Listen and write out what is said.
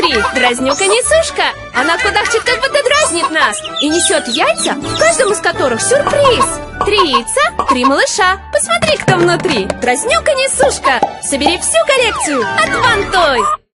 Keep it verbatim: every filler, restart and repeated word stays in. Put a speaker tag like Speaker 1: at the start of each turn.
Speaker 1: Смотри, дразнюка-несушка. Она кудахчет, как будто дразнит нас. И несет яйца, в каждом из которых сюрприз. Три яйца, три малыша. Посмотри, кто внутри. Дразнюка-несушка. Собери всю коллекцию от Ван Той.